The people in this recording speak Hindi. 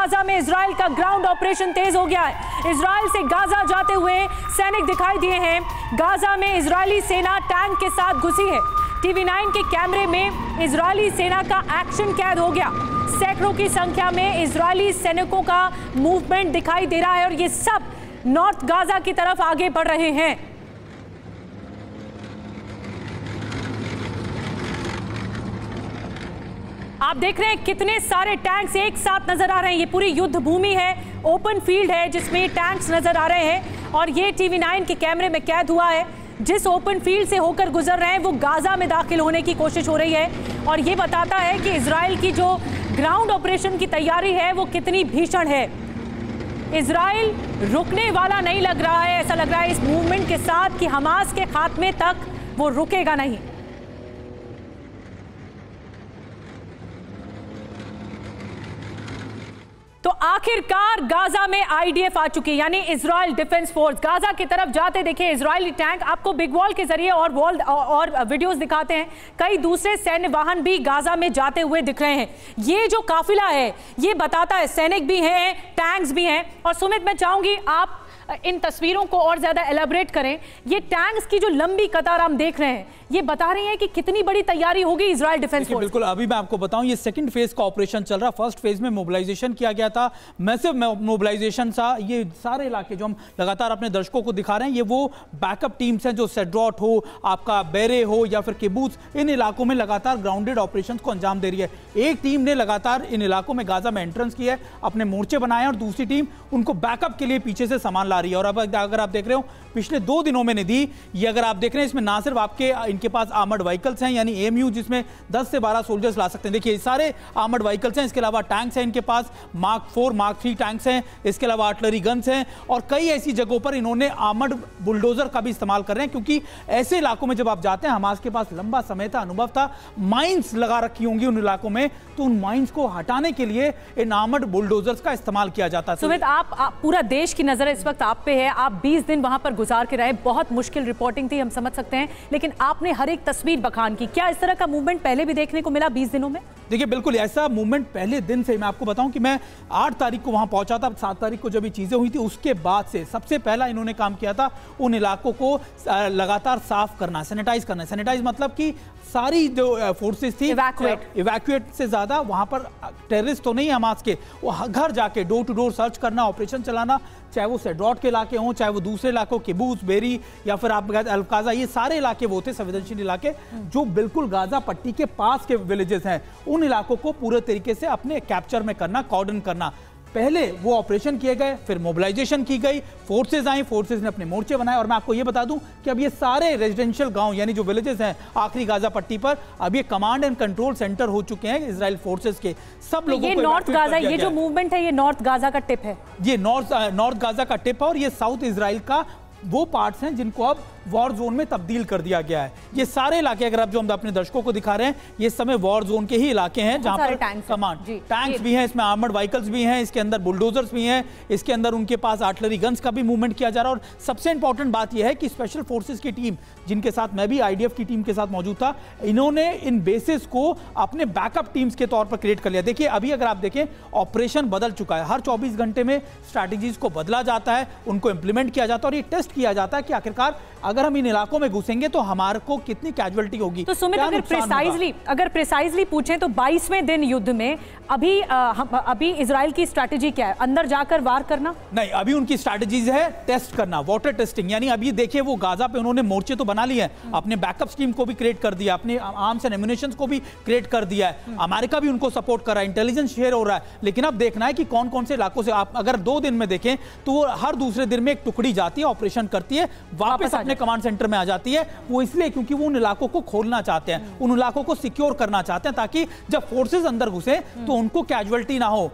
गाजा में इजराइल का ग्राउंड ऑपरेशन तेज हो गया है। इजराइल से गाजा जाते हुए सैनिक दिखाई दिए हैं। गाजा में इजरायली सेना टैंक के साथ घुसी है। टीवी9 के कैमरे में इजरायली सेना का एक्शन कैद हो गया। सैकड़ों की संख्या में इजरायली सैनिकों का मूवमेंट दिखाई दे रहा है और ये सब नॉर्थ गाजा की तरफ आगे बढ़ रहे हैं। आप देख रहे हैं कितने सारे टैंक्स एक साथ नजर आ रहे हैं। ये पूरी युद्ध भूमि है, ओपन फील्ड है जिसमें टैंक्स नजर आ रहे हैं और ये टीवी9 के कैमरे में कैद हुआ है। जिस ओपन फील्ड से होकर गुजर रहे हैं वो गाजा में दाखिल होने की कोशिश हो रही है और ये बताता है कि इजराइल की जो ग्राउंड ऑपरेशन की तैयारी है वो कितनी भीषण है। इजराइल रुकने वाला नहीं लग रहा है। ऐसा लग रहा है इस मूवमेंट के साथ कि हमास के खात्मे तक वो रुकेगा नहीं। तो आखिरकार गाजा में आईडीएफ आ चुकी है, यानी इजराइल डिफेंस फोर्स। गाजा की तरफ जाते देखिए इजरायली टैंक। आपको बिग वॉल के जरिए और वीडियोस दिखाते हैं। कई दूसरे सैन्य वाहन भी गाजा में जाते हुए दिख रहे हैं। ये जो काफिला है ये बताता है सैनिक भी हैं, टैंक्स भी हैं। और सुमित, मैं चाहूंगी आप इन तस्वीरों को और ज्यादा एलाबरेट करें। ये टैंक्स की जो लंबी कतार हम देख रहे हैं ये बता रही है कि कितनी बड़ी तैयारी होगी इजराइल डिफेंस फोर्स। बिल्कुल, अभी मैं आपको बताऊं ये सेकंड फेज का ऑपरेशन चल रहा। फर्स्ट फेज में मोबिलाइजेशन किया गया था, मैसिव मोबिलाइजेशन था। ये सारे इलाके जो हम लगातार अपने दर्शकों को दिखा रहे हैं ये वो बैकअप टीम्स हैं जो सेड्रॉट हो, आपका बेरे हो या फिर किबूत्स, इन इलाकों में लगातार ग्राउंडेड ऑपरेशन को अंजाम दे रही है। एक टीम ने लगातार इन इलाकों में गाजा में एंट्रेंस किया है, अपने मोर्चे बनाए और दूसरी टीम उनको बैकअप के लिए पीछे से सामान ला रही है। और अब अगर आप देख रहे हो पिछले 2 दिनों में निधि, ये अगर आप देख रहे हैं इसमें ना सिर्फ आपके इनके पास आर्मर्ड व्हीकल्स हैं यानी एएमयू जिसमें 10 से 12 सोल्जर्स ला सकते हैं। देखिए सारे आर्मर्ड व्हीकल्स हैं, इसके अलावा टैंक्स हैं इनके पास, मार्क 4 मार्क 3 टैंक्स हैं, इसके अलावा आर्टिलरी गन्स हैं और कई ऐसी जगहों पर इन्होंने आर्मर्ड बुलडोजर का भी इस्तेमाल कर रहे हैं क्योंकि ऐसे इलाकों में जब आप जाते हैं, हमास के पास लंबा समय था, अनुभव था, माइंस लगा रखी होंगी उन इलाकों में, तो उन माइंस को हटाने के लिए इन आर्मर्ड बुलडोजर्स का इस्तेमाल किया जाता है। सुमित, आप पूरा देश की नजर इस वक्त आप पे है। आप 20 दिन वहां पर गुजार के रहे, बहुत मुश्किल रिपोर्टिंग थी, हम समझ सकते हैं, लेकिन आपने हर एक तस्वीर बखान की। क्या इस तरह का मूवमेंट पहले भी देखने को मिला 20 दिनों में? देखिए बिल्कुल ऐसा मूवमेंट पहले दिन से, मैं आपको बताऊं कि मैं 8 तारीख को वहां पहुंचा था, 7 तारीख को जब ये चीजें हुई थी उसके बाद से सबसे पहला इन्होंने काम किया था उन इलाकों को लगातार साफ करना, सैनिटाइज करना। सैनिटाइज मतलब कि सारी जो फोर्सेस थी इवैक्यूएट से ज्यादा वहां पर टेररिस्ट तो नहीं है हमास के, वो घर जाके डोर टू डोर सर्च करना, ऑपरेशन चलाना, चाहे वो सेड्रॉट के इलाके हों, चाहे वो दूसरे इलाकों किबूत्स, बेरी या फिर आप अल-गाजा, ये सारे इलाके वो थे संवेदनशील इलाके जो बिल्कुल गाजा पट्टी के पास के विलेजेस हैं, उन इलाकों को पूरे तरीके से अपने कैप्चर में करना, कॉर्डन करना। पहले वो ऑपरेशन किए गए, फिर मोबिलाइजेशन की गई, फोर्सेज आई, फोर्सेज ने अपने मोर्चे बनाए। और मैं आपको ये बता दूं कि अब ये सारे रेजिडेंशियल गांव यानी जो विलेजेस हैं आखिरी गाजा पट्टी पर, अब ये कमांड एंड कंट्रोल सेंटर हो चुके हैं इजराइल फोर्सेज के। सब लोगों ये नॉर्थ गाजा, ये जो मूवमेंट है ये नॉर्थ गाजा का टिप है, ये नॉर्थ गाजा का टिप है और ये साउथ इजराइल का वो पार्ट्स हैं जिनको अब वॉर जोन में तब्दील कर दिया गया है। ये सारे इलाके अगर आप जो हम अपने दर्शकों को दिखा रहे हैं ये समय वॉर जोन के ही इलाके हैं जहां पर कमांड टैंक्स भी हैं, इसमें आर्मर्ड व्हीकल्स भी हैं, इसके अंदर बुलडोजर्स भी हैं, इसके अंदर उनके पास आर्टिलरी गन्स का भी मूवमेंट किया जा रहा है। और सबसे इंपॉर्टेंट बात यह है कि स्पेशल फोर्सेस की टीम जिनके साथ मैं भी आईडीएफ की टीम के साथ मौजूद था, इन्होंने इन बेसिस को अपने बैकअप टीम्स के तौर पर क्रिएट कर लिया। देखिए अभी अगर आप देखें ऑपरेशन बदल चुका है, हर 24 घंटे में स्ट्रैटेजीज को बदला जाता है, उनको इंप्लीमेंट किया जाता है और ये टेस्ट किया जाता है कि आखिरकार अगर हम इन इलाकों में घुसेंगे तो हमारे को कितनी कैजुअलिटी होगी। तो सुमित, अगर प्रिसाइजली पूछें तो 22वें दिन युद्ध में अभी इजराइल की स्ट्रैटेजी क्या है? अंदर जाकर वार करना? नहीं, अभी उनकी स्ट्रैटेजीज है टेस्ट करना, वाटर टेस्टिंग। यानी अभी देखिए वो गाजा पे उन्होंने मोर्चे तो बना लिए हैं, अपने बैकअप स्कीम को भी क्रिएट कर दिया, अपने आर्म्स एंड एम्युनिशंस को भी क्रिएट कर दिया है, अमेरिका भी उनको सपोर्ट कर रहा है, इंटेलिजेंस शेयर हो रहा है। लेकिन अब देखना है कि कौन कौन से इलाकों से, आप अगर 2 दिन में देखें तो वो हर दूसरे दिन में एक टुकड़ी जाती है, ऑपरेशन करती है, वापस अपने कमांड सेंटर में आ जाती है। वो इसलिए क्योंकि वो उन इलाकों को खोलना चाहते हैं, उन इलाकों को सिक्योर करना चाहते हैं ताकि जब फोर्सेस अंदर घुसे तो उनको कैजुअलिटी ना हो,